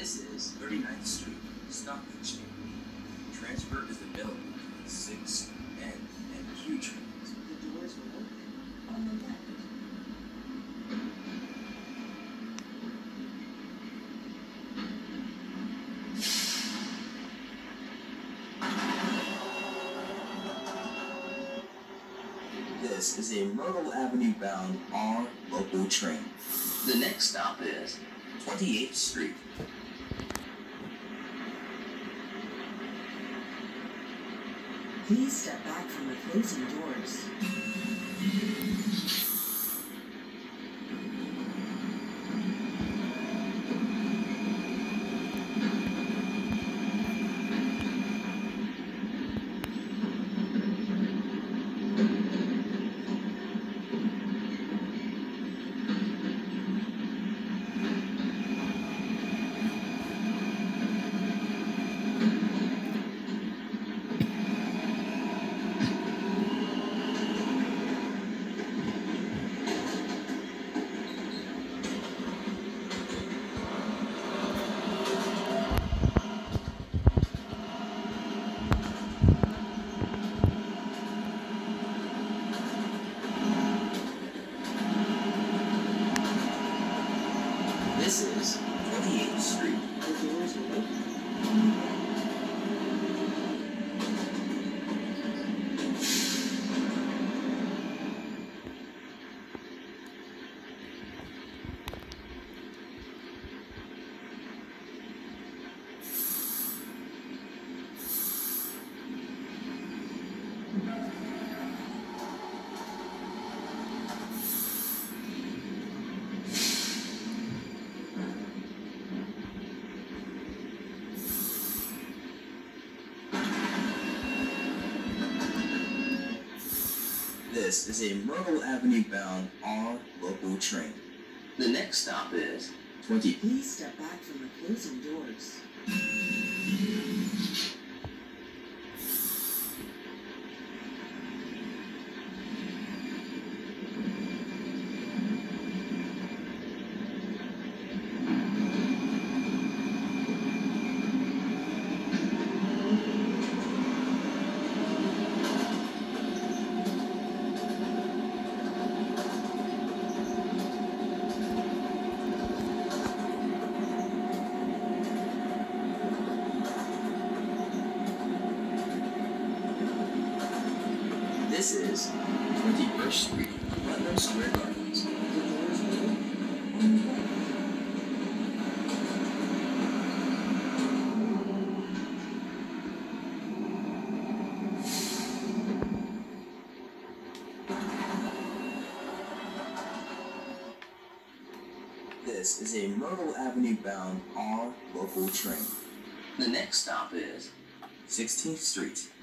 This is 39th Street, Stockbridge. Transfer is available for the 6 N and Q trains. The doors will open on the left. This is a Myrtle Avenue bound R local train. The next stop is 28th Street. Please step back from the closing doors. This is 28th Street. The doors will open. This is a Myrtle Avenue bound R local train. The next stop is 20. Please step back from the closing doors. This is 21st Street, London Square Gardens. The doors will open on the left. This is a Myrtle Avenue bound R local train. The next stop is 16th Street.